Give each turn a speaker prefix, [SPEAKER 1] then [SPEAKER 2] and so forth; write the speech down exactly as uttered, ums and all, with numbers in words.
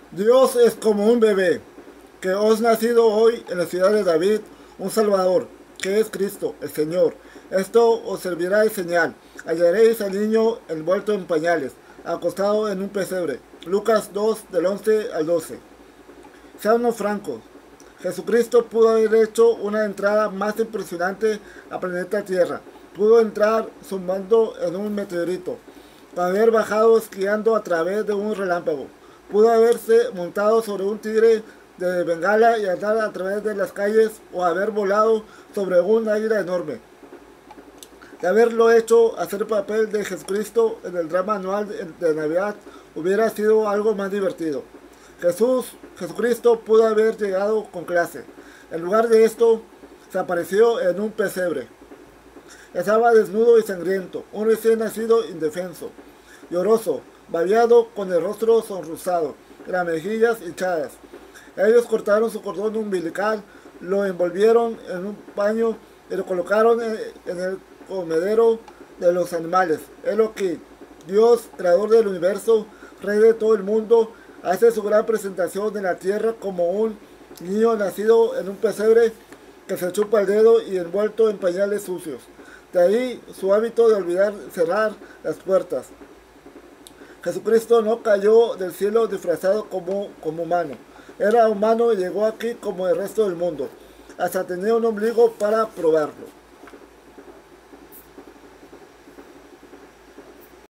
[SPEAKER 1] Dios es como un bebé, que os nacido hoy en la ciudad de David un Salvador, que es Cristo, el Señor. Esto os servirá de señal. Hallaréis al niño envuelto en pañales, acostado en un pesebre. Lucas dos, del once al doce. Seamos francos. Jesucristo pudo haber hecho una entrada más impresionante al planeta Tierra. Pudo entrar zumbando en un meteorito, haber bajado esquiando a través de un relámpago. Pudo haberse montado sobre un tigre de Bengala y andar a través de las calles o haber volado sobre un águila enorme. De haberlo hecho, hacer el papel de Jesucristo en el drama anual de Navidad hubiera sido algo más divertido. Jesús, Jesucristo pudo haber llegado con clase. En lugar de esto, se apareció en un pesebre. Estaba desnudo y sangriento, un recién nacido indefenso, lloroso, babeado, con el rostro sonrosado, las mejillas hinchadas. Ellos cortaron su cordón umbilical, lo envolvieron en un paño y lo colocaron en, en el comedero de los animales. Elohim, Dios, creador del universo, rey de todo el mundo, hace su gran presentación en la tierra como un niño nacido en un pesebre que se chupa el dedo y envuelto en pañales sucios. De ahí su hábito de olvidar cerrar las puertas. Jesucristo no cayó del cielo disfrazado como, como humano. Era humano y llegó aquí como el resto del mundo. Hasta tenía un ombligo para probarlo.